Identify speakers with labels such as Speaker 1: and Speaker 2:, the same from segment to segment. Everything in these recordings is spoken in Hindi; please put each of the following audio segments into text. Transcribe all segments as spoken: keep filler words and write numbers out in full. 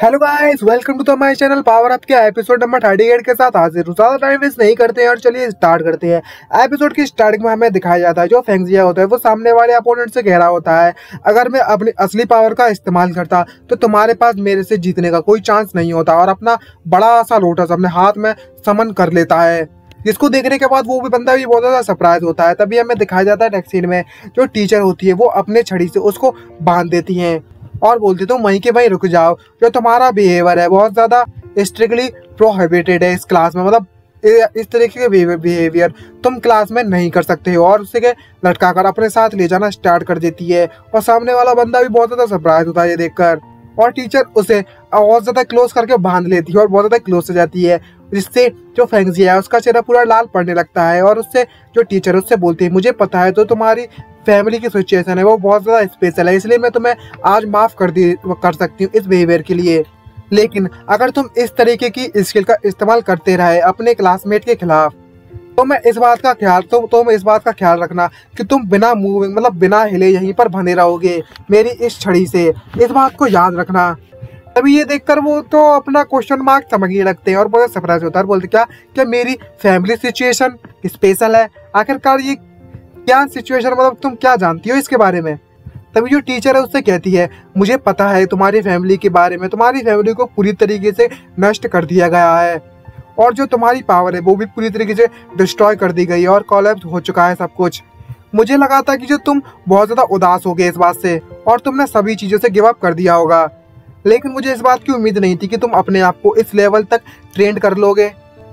Speaker 1: Hello guys, welcome to the my channel power up के एपिसोड नंबर अड़तीस के साथ हाजिर हूं। ज्यादा टाइम वेस्ट नहीं करते हैं और चलिए स्टार्ट करते हैं। एपिसोड की स्टार्टिंग में हमें दिखाया जाता है जो फेंगजिया होता है वो सामने वाले अपोनेंट से कह रहा होता है, अगर मैं अपनी असली पावर का इस्तेमाल करता तो तुम्हारे पास मेरे से जीतने का कोई चांस नहीं होता, और अपना बड़ा सा लोटस अपने हाथ में समन कर लेता है। जिसको देखने के बाद वो भी बंदा भी बहुत ज्यादा सरप्राइज होता है। तभी हमें दिखाया जाता है नेक्स्ट सीन में जो टीचर होती है वो अपने छड़ी से उसको बांध देती है और बोलती तुम वहीं के वहीं रुक जाओ, जो तुम्हारा बिहेवियर है बहुत ज्यादा स्ट्रिक्टली प्रोहिबिटेड है इस क्लास में, मतलब इस तरीके के बिहेवियर तुम क्लास में नहीं कर सकते हो। और उसे के लटका कर अपने साथ ले जाना स्टार्ट कर देती है और सामने वाला बंदा भी बहुत ज्यादा सरप्राइज होता है ये देखकर, और टीचर उसे बहुत ज्यादा क्लोज करके बांध लेती है और बहुत ज्यादा क्लोज हो जाती है, जिससे जो फेंगजिया है उसका चेहरा पूरा लाल पड़ने लगता है। और उससे जो टीचर उससे बोलती है मुझे पता है तो तुम्हारी फैमिली की सिचुएशन है वो बहुत ज़्यादा स्पेशल है, इसलिए मैं तुम्हें आज माफ़ कर दी कर सकती हूँ इस बिहेवियर के लिए, लेकिन अगर तुम इस तरीके की स्किल का इस्तेमाल करते रहे अपने क्लासमेट के खिलाफ तो मैं इस बात का ख्याल तो तुम इस बात का ख्याल रखना कि तुम बिना मूविंग मतलब बिना हिले यहीं पर बने रहोगे मेरी इस छड़ी से, इस बात को याद रखना। तभी ये देखकर वो तो अपना क्वेश्चन मार्क समझने लगते हैं और बहुत सरप्राइज होता है, बोलते क्या क्या मेरी फैमिली सिचुएशन स्पेशल है, आखिरकार ये क्या सिचुएशन, मतलब तुम क्या जानती हो इसके बारे में। तभी जो टीचर है उससे कहती है मुझे पता है तुम्हारी फैमिली के बारे में, तुम्हारी फैमिली को पूरी तरीके से नष्ट कर दिया गया है और जो तुम्हारी पावर है वो भी पूरी तरीके से डिस्ट्रॉय कर दी गई है और कोलैप्स हो चुका है सब कुछ। मुझे लगा था कि जो तुम बहुत ज़्यादा उदास हो गए इस बात से और तुमने सभी चीज़ों से गिव अप कर दिया होगा, लेकिन मुझे इस बात की उम्मीद नहीं थी कि तुम अपने आप को इस लेवल तक ट्रेंड कर लोगे,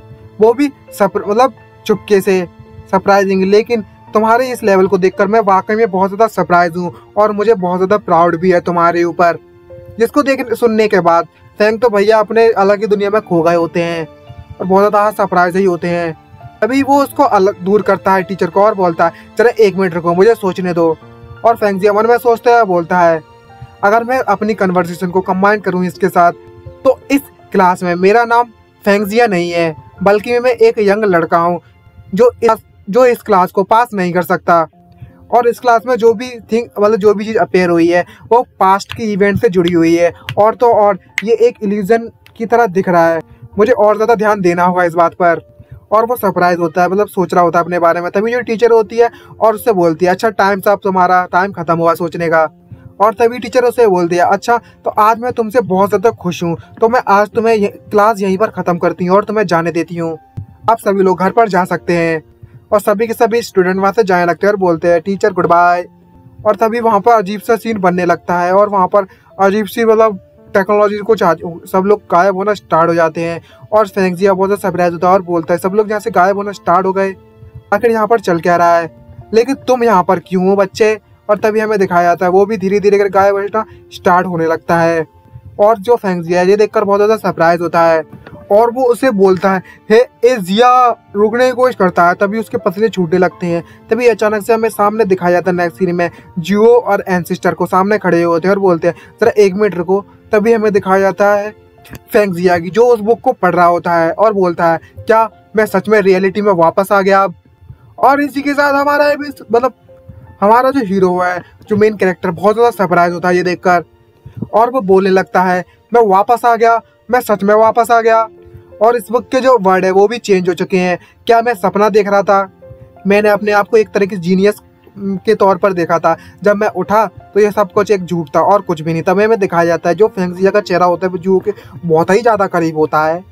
Speaker 1: वो भी मतलब चुपके से सरप्राइजिंग। लेकिन तुम्हारे इस लेवल को देखकर मैं वाकई में बहुत ज़्यादा सरप्राइज हूँ और मुझे बहुत ज़्यादा प्राउड भी है तुम्हारे ऊपर। जिसको देख सुनने के बाद फैंग तो भैया अपने अलग ही दुनिया में खो गए होते हैं और बहुत ज़्यादा सरप्राइज ही होते हैं। अभी वो उसको अलग दूर करता है टीचर को और बोलता है चलो एक मिनट रुको मुझे सोचने दो, और फेंगजिया मन में सोचते हुए बोलता है अगर मैं अपनी कन्वर्सेशन को कंबाइन करूँ इसके साथ तो इस क्लास में मेरा नाम फेंगजिया नहीं है बल्कि मैं एक यंग लड़का हूँ जो इस जो इस क्लास को पास नहीं कर सकता, और इस क्लास में जो भी थिंग मतलब जो भी चीज़ अपेयर हुई है वो पास्ट की इवेंट से जुड़ी हुई है, और तो और ये एक इल्यूजन की तरह दिख रहा है, मुझे और ज़्यादा ध्यान देना होगा इस बात पर। और वो सरप्राइज होता है, मतलब सोच रहा होता है अपने बारे में। तभी जो टीचर होती है और उससे बोलती है अच्छा टाइम साहब तुम्हारा टाइम खत्म हुआ सोचने का, और तभी टीचर उसे बोलती है अच्छा तो आज मैं तुमसे बहुत ज़्यादा खुश हूँ तो मैं आज तुम्हें क्लास यहीं पर ख़त्म करती हूँ और तुम्हें जाने देती हूँ, आप सभी लोग घर पर जा सकते हैं। और सभी के सभी स्टूडेंट वहाँ से जाने लगते हैं और बोलते हैं टीचर गुड बाय। और तभी वहाँ पर अजीब सा सीन बनने लगता है और वहाँ पर अजीब सी मतलब टेक्नोलॉजी को सब लोग गायब होना स्टार्ट हो जाते हैं और फेंगजिया बहुत ज़्यादा सरप्राइज होता है और बोलता है सब लोग यहाँ से गायब होना स्टार्ट हो गए, आखिर यहाँ पर चल क्या रहा है, लेकिन तुम यहाँ पर क्यों हो बच्चे। और तभी हमें दिखाया जाता है वो भी धीरे धीरे गायब होना स्टार्ट होने लगता है और जो फेंगजिया है ये देखकर बहुत ज़्यादा सरप्राइज होता है और वो उसे बोलता है हे ए जिया, रुकने की कोशिश करता है। तभी उसके पसले छूटने लगते हैं। तभी अचानक से हमें सामने दिखाया जाता है नेक्स्ट सीन में जियो और एंसिस्टर को सामने खड़े होते हैं और बोलते हैं जरा एक मिनट रुको। तभी हमें दिखाया जाता है फेंगजिया की जो उस बुक को पढ़ रहा होता है और बोलता है क्या मैं सच में रियलिटी में वापस आ गया अब। और इसी के साथ हमारा मतलब हमारा जो हीरो है जो मेन कैरेक्टर बहुत ज़्यादा सरप्राइज होता है ये देखकर, और वो बोलने लगता है मैं वापस आ गया, मैं सच में वापस आ गया, और इस बुक के जो वर्ड है वो भी चेंज हो चुके हैं। क्या मैं सपना देख रहा था, मैंने अपने आप को एक तरह की जीनियस के तौर पर देखा था, जब मैं उठा तो ये सब कुछ एक झूठ था और कुछ भी नहीं। तब हमें दिखाया जाता है जो फेंगजिया का चेहरा होता है जो के बहुत ही ज़्यादा करीब होता है।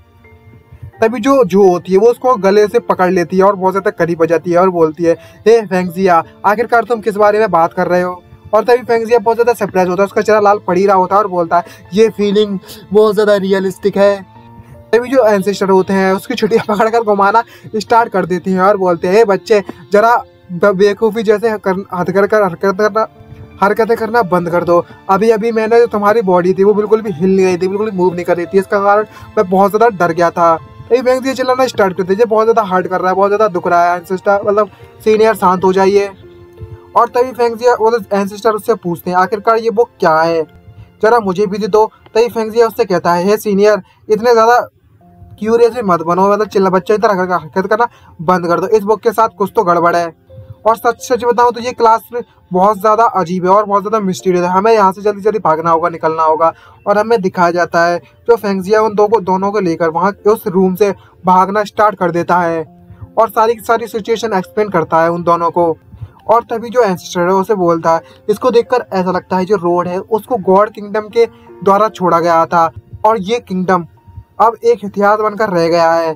Speaker 1: तभी जो जू होती है वो उसको गले से पकड़ लेती है और बहुत ज़्यादा करीब हो जाती है और बोलती है हे फेंगजिया आखिरकार तुम किस बारे में बात कर रहे हो। और तभी फेंगजिया बहुत ज़्यादा सरप्राइज होता है, उसका चेहरा लाल पड़ ही रहा होता है और बोलता है ये फीलिंग बहुत ज़्यादा रियलिस्टिक है। तभी जो एंसेस्टर होते हैं उसकी छुट्टियाँ पकड़कर घुमाना स्टार्ट कर देती हैं और बोलते हैं बच्चे जरा बेवकूफ़ी जैसे हरकत कर हरकत करना हरकतें करना बंद कर दो। अभी अभी मैंने जो तुम्हारी बॉडी थी वो बिल्कुल भी हिल नहीं रही थी, बिल्कुल भी मूव नहीं कर रही थी, इसका कारण मैं बहुत ज़्यादा डर गया था। ये फेंगजिया चिल्लाना स्टार्ट कर दीजिए, बहुत ज़्यादा हर्ट कर रहा है, बहुत ज़्यादा दुख रहा है एंसेस्टर मतलब सीनियर शांत हो जाइए। और तभी फेंगजिया मतलब एंसेस्टर उससे पूछते हैं आखिरकार ये बुक क्या है, जरा मुझे भी दे दो। तभी फेंगजिया उससे कहता है हे सीनियर इतने ज़्यादा क्यूरियस मत बनो, मतलब चिल्ला बच्चे की तरह हरकत करना बंद कर दो, इस बुक के साथ कुछ तो गड़बड़ है। और सच सच बताऊं तो ये क्लास बहुत ज़्यादा अजीब है और बहुत ज़्यादा मिस्टीरियस है। हमें यहाँ से जल्दी जल्दी भागना होगा, निकलना होगा। और हमें दिखाया जाता है जो फेंगजिया उन दो को दोनों को लेकर वहाँ उस रूम से भागना स्टार्ट कर देता है और सारी की सारी सिचुएशन एक्सप्लेन करता है उन दोनों को। और तभी जो एंसेस्टर है उसे बोलता है, इसको देखकर ऐसा लगता है जो रोड है उसको गॉड किंगडम के द्वारा छोड़ा गया था और ये किंगडम अब एक इतिहास बनकर रह गया है।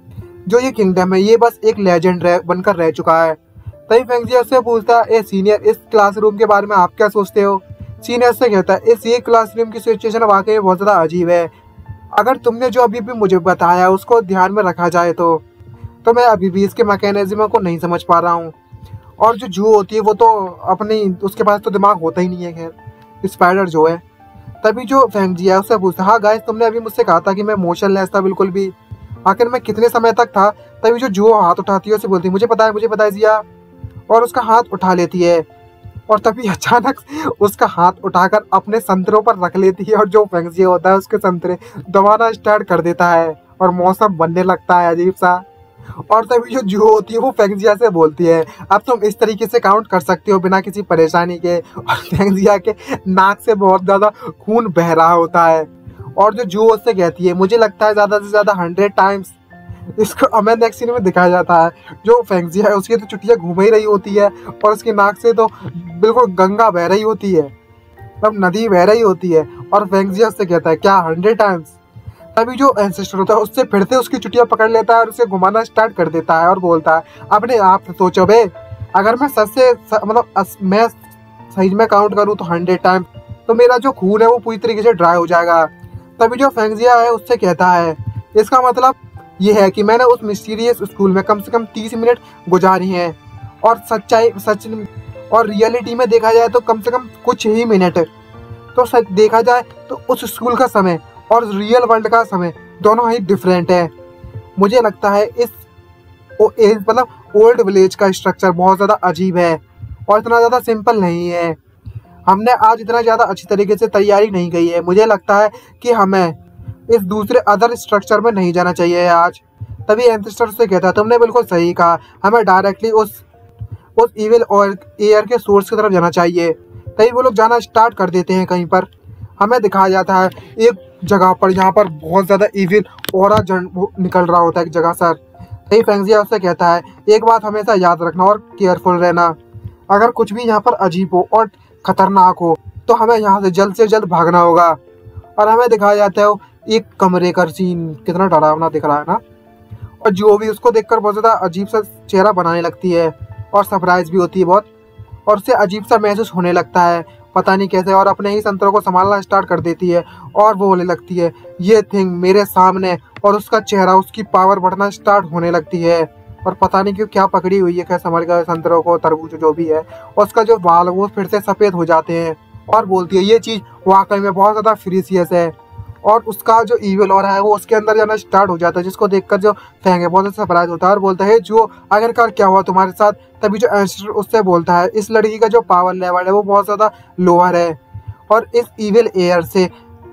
Speaker 1: जो ये किंगडम है ये बस एक लेजेंड रह बनकर रह चुका है। तभी फेंगजिया उससे पूछता है, ए सीनियर, इस क्लासरूम के बारे में आप क्या सोचते हो? सीनियर से कहता है, इस ये क्लासरूम की सिचुएशन वाकई बहुत ज़्यादा अजीब है। अगर तुमने जो अभी भी मुझे बताया उसको ध्यान में रखा जाए तो तो मैं अभी भी इसके मैकेनिज्म को नहीं समझ पा रहा हूँ। और जो जू होती है वो तो अपनी, उसके पास तो दिमाग होता ही नहीं है। खैर स्पाइडर जो है, तभी जो फेंगजिया उससे पूछता, हाँ गाइस, तुमने अभी मुझसे कहा था कि मैं मोशनलेस था बिल्कुल भी, आखिर मैं कितने समय तक था? तभी जो जू हाथ उठाती है उसे बोलती है, मुझे पता है मुझे पता है जिया, और उसका हाथ उठा लेती है। और तभी अचानक उसका हाथ उठाकर अपने संतरों पर रख लेती है और जो फेंगजिया होता है उसके संतरे दबाना स्टार्ट कर देता है और मौसम बनने लगता है अजीब सा। और तभी जो जू होती है वो फेंगजिया से बोलती है, अब तुम इस तरीके से काउंट कर सकते हो बिना किसी परेशानी के। और फेंगजिया के नाक से बहुत ज़्यादा खून बह रहा होता है। और जो जू उससे कहती है, मुझे लगता है ज़्यादा से ज़्यादा हंड्रेड टाइम्स। इसको हमें नेक्स्ट सीन में दिखाया जाता है जो फेंगजिया है उसकी तो चुटिया घूम ही रही होती है और उसकी नाक से तो बिल्कुल गंगा बह रही होती है, तब नदी बह रही होती है। और फेंगजिया उससे कहता है, क्या हंड्रेड टाइम्स? तभी जो एंसेस्टर होता है उससे फिर से उसकी चुटिया पकड़ लेता है और उसे घुमाना स्टार्ट कर देता है और बोलता है, अपने आप सोचो बे, अगर मैं सच से मतलब मैं सही में काउंट करूँ तो हंड्रेड टाइम तो मेरा जो खून है वो पूरी तरीके से ड्राई हो जाएगा। तभी जो फेंगजिया है उससे कहता है, इसका मतलब ये है कि मैंने उस मिस्टीरियस स्कूल में कम से कम तीस मिनट गुजारी हैं और सच्चाई सच और रियलिटी में देखा जाए तो कम से कम कुछ ही मिनट। तो सच देखा जाए तो उस स्कूल का समय और रियल वर्ल्ड का समय दोनों ही डिफरेंट है। मुझे लगता है इस मतलब ओल्ड विलेज का स्ट्रक्चर बहुत ज़्यादा अजीब है और इतना ज़्यादा सिंपल नहीं है। हमने आज इतना ज़्यादा अच्छी तरीके से तैयारी नहीं की है। मुझे लगता है कि हमें इस दूसरे अदर स्ट्रक्चर में नहीं जाना चाहिए आज। तभी एंसेस्टर से कहता है, तुमने बिल्कुल सही कहा, हमें डायरेक्टली उस उस इविल और एयर के सोर्स की तरफ जाना चाहिए। तभी वो लोग जाना स्टार्ट कर देते हैं। कहीं पर हमें दिखाया जाता है एक जगह पर जहाँ पर बहुत ज़्यादा इविल ऑरा निकल रहा होता है एक जगह सर। तभी फेंगजिया उससे कहता है, एक बात हमेशा याद रखना और केयरफुल रहना, अगर कुछ भी यहाँ पर अजीब हो और ख़तरनाक हो तो हमें यहाँ से जल्द से जल्द भागना होगा। और हमें दिखाया जाता है एक कमरे का सीन, कितना डरावना दिख रहा है ना। और जो भी उसको देखकर बहुत ज़्यादा अजीब सा चेहरा बनाने लगती है और सरप्राइज भी होती है बहुत, और उससे अजीब सा महसूस होने लगता है पता नहीं कैसे, और अपने ही संतरों को संभालना स्टार्ट कर देती है और वो बोलने लगती है, ये थिंग मेरे सामने, और उसका चेहरा, उसकी पावर बढ़ना स्टार्ट होने लगती है और पता नहीं क्यों क्या पकड़ी हुई है, कैसे संभल गए संतरों को, तरबूज जो भी है, और उसका जो बाल वो फिर से सफ़ेद हो जाते हैं। और बोलती है, ये चीज़ वाकई में बहुत ज़्यादा फ्रीसियस है। और उसका जो ईविल और है वो उसके अंदर जाना स्टार्ट हो जाता है, जिसको देखकर जो फेंग है बहुत सरप्राइज होता है और बोलता है, जो आखिरकार क्या हुआ तुम्हारे साथ? तभी जो एंसेस्टर उससे बोलता है, इस लड़की का जो पावर लेवल है वो बहुत ज़्यादा लोअर है और इस ईविल एयर से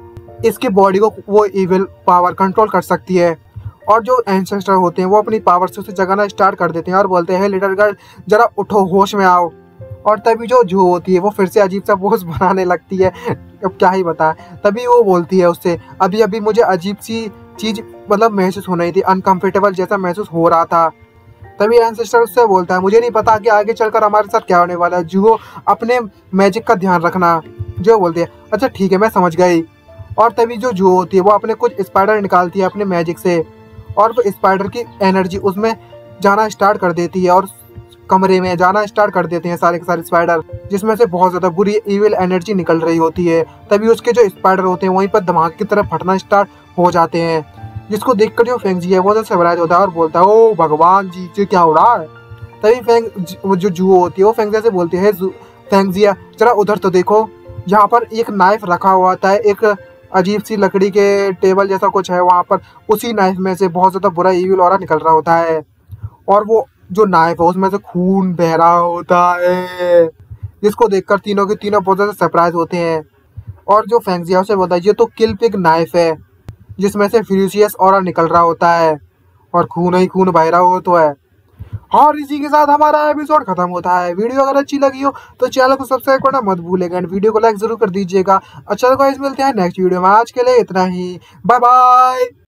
Speaker 1: इसकी बॉडी को वो ईविल पावर कंट्रोल कर सकती है। और जो एंसेस्टर होते हैं वो अपनी पावर से उसे जगाना स्टार्ट कर देते हैं और बोलते हैं, लिटिल गर्ल जरा उठो, होश में आओ। और तभी जो जू होती है वो फिर से अजीब सा पोज बनाने लगती है, अब क्या ही बताएं। तभी वो बोलती है उससे, अभी अभी मुझे अजीब सी चीज़ मतलब महसूस हो रही थी, अनकम्फर्टेबल जैसा महसूस हो रहा था। तभी एंसेस्टर उससे बोलता है, मुझे नहीं पता कि आगे चलकर हमारे साथ क्या होने वाला है, जू अपने मैजिक का ध्यान रखना। जो बोलती है, अच्छा ठीक है मैं समझ गई। और तभी जो जू होती है वो अपने कुछ स्पाइडर निकालती है अपने मैजिक से और वो स्पाइडर की एनर्जी उसमें जाना स्टार्ट कर देती है और कमरे में जाना स्टार्ट कर देते हैं सारे के सारे स्पाइडर, जिसमें से बहुत ज़्यादा बुरी इविल एनर्जी निकल रही होती है। तभी उसके जो स्पाइडर होते हैं वहीं पर धमाके की तरफ फटना स्टार्ट हो जाते हैं, जिसको देखकर जो फेंगजी है वो तो सरप्राइज होता है और बोलता है, ओ भगवान जी ये क्या हो रहा है। तभी फेंग जो जू होती है वो फेंगजिया से बोलती है, फेंगजिया जरा उधर तो देखो, यहाँ पर एक नाइफ रखा हुआ था, एक अजीब सी लकड़ी के टेबल जैसा कुछ है वहाँ पर, उसी नाइफ में से बहुत ज़्यादा बुरा इविल ऑरा निकल रहा होता है और वो जो नाइफ है उसमें से खून बह रहा होता है, जिसको देखकर तीनों के तीनों बहुत ज़्यादा सरप्राइज होते हैं। और जो फेंगजिया से बोलता है, ये तो किल पिग नाइफ है जिसमें से फ्यूरियस ऑरा निकल रहा होता है और खून ही खून बह रहा हो तो है। और इसी के साथ हमारा एपिसोड खत्म होता है। वीडियो अगर अच्छी लगी हो तो चैनल को सब्सक्राइब करना मत भूलेगा एंड वीडियो को लाइक जरूर कर दीजिएगा। अच्छा तो गाइस मिलते हैं नेक्स्ट वीडियो में, आज के लिए इतना ही, बाय बाय।